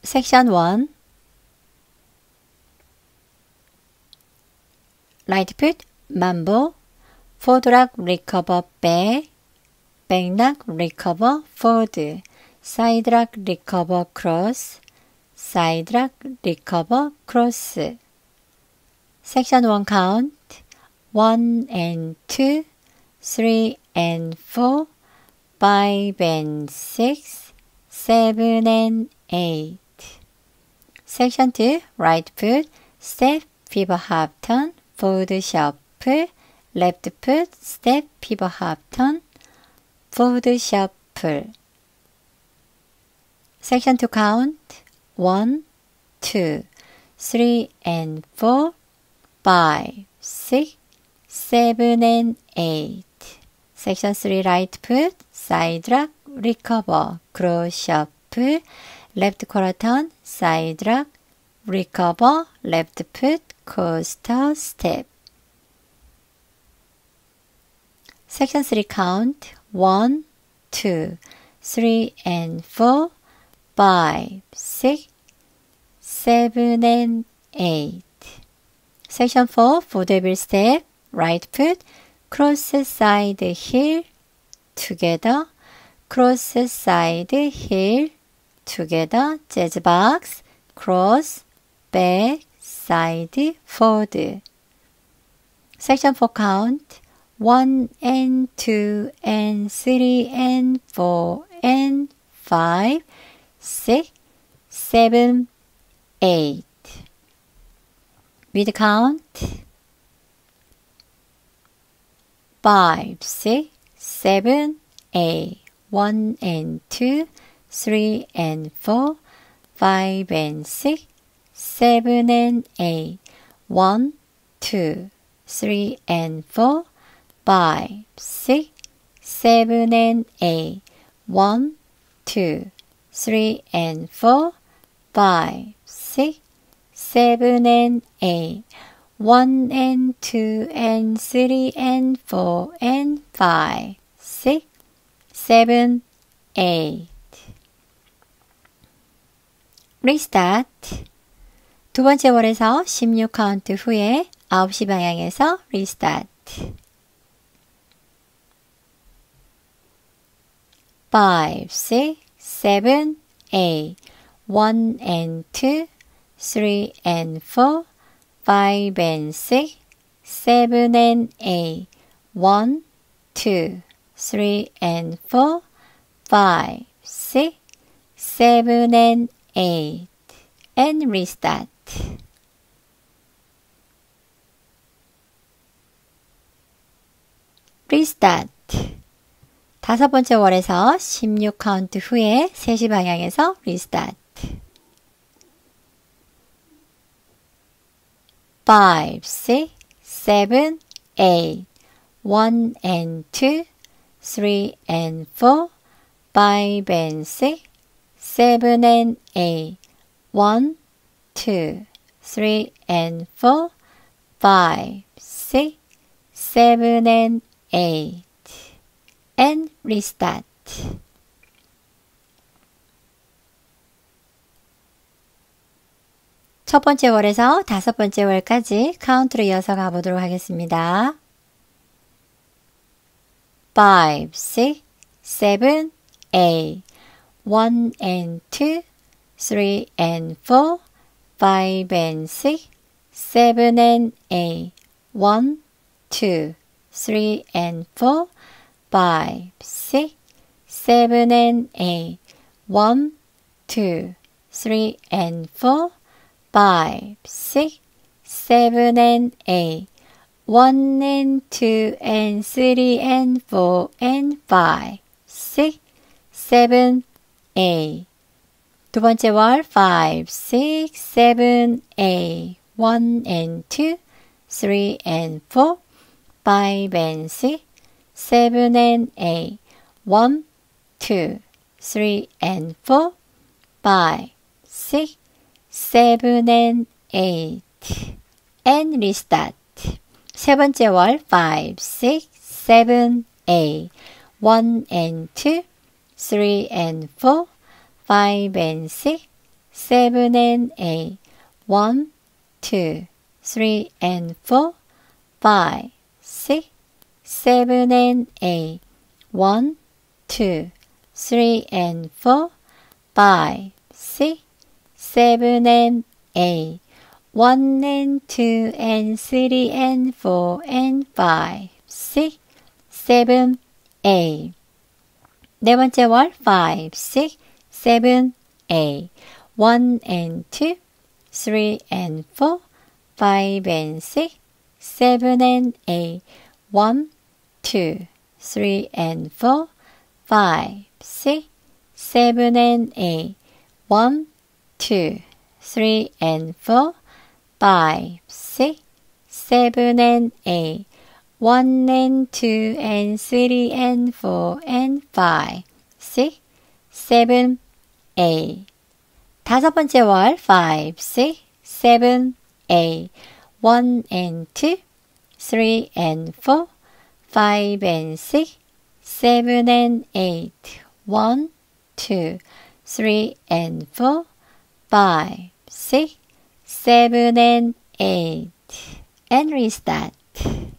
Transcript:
Section 1 Right foot, mambo, forward rock, recover, back, back knock, recover, forward, side rock, recover, cross, side rock, recover, cross. Section 1 count, 1 and 2, 3 and 4, 5 and 6, 7 and 8. Section 2, right foot, step, pivot, half turn, forward shuffle, left foot, step, pivot, half turn, forward shuffle. Section 2 count, 1, 2, 3 and 4, 5, 6, 7 and 8. Section 3 right foot, side rock, recover, cross shuffle, left quarter turn, side rock, recover, left foot, coaster step. Section 3 count, 1, 2, 3 and 4, 5, 6, 7 and 8. Section 4, vaudeville step, right foot, cross side heel, together, cross side heel, together, jazz box, cross, back, side, forward. Section 4 count, 1 and 2 and 3 and 4 and 5, 6, 7, 8. With count, 5, 6, 7, 8, 1 and 2, 3 and 4, 5 and 6, 7 and 8, 1, 2, 3 and 4, 5, 6, 7 and 8, 1, 2, 3 and 4, 5, 6, 7 and 8, 1 and 2 and 3 and 4 and 5, 6, 7, 8. Restart. 두 번째 월에서 16카운트 후에 9시 방향에서 restart. 5, 6, 7, 8, 1 and 2, 3 and 4, 5 and 6, 7 and 8, 1, 2, 3 and 4, 5, 6, 7 and 8, and restart. Restart. 다섯 번째 월에서 16카운트 후에 3시 방향에서 restart. 5, 6, 7, 8, 1 and 2, 3 and 4, 5 and 6, 7 and 8, 1, 2, 3 and 4, 5, 6, 7 and 8, and restart. 첫 번째 월에서 다섯 번째 월까지 카운트로 이어서 가보도록 하겠습니다. 5, 6, 7, 8, 1 and 2, 3 and 4, 5 and 6, 7 and 8, 1, 2, 3 and 4, 5, 6, 7 and 8, 1, 2, 3 and 4, 5, 6, 7 and 8, 1 and 2 and 3 and 4 and 5, 6, 7, 8. 두 번째 월 5, 6, 7, 8, 1 and 2, 3 and 4, 5 and 6, 7 and 8, 1, 2, 3 and 4, 5, 6, 7 and 8, and restart. 세 번째 월 5, 6, 7, 8, 1 and 2, 3 and 4, 5 and 6, 7 and 8. 1, 2, 3 and 4, 5, 6, 7 and 8. 1, 2, 3 and 4, 5, 6, 7 and 8. 1 and 2 and 3 and 4 and 5, 6, 7, 8. 네 번째 월 5, 6, 7, 8. 1 and 2, 3 and 4, 5 and 6, 7 and 8. 1, 2, 3 and 4, 5, 6, 7 and 8. 1, 2, 3 and 4, 5, 6, 7 and 8. 1 and 2 and 3 and 4 and 5, 6, 7, 8. 다섯 번째 월 5, 6, 7, 8. 1 and 2, 3 and 4, 5 and 6, 7 and 8. 1, 2, 3 and 4, 5, 6, 7 and 8. And restart.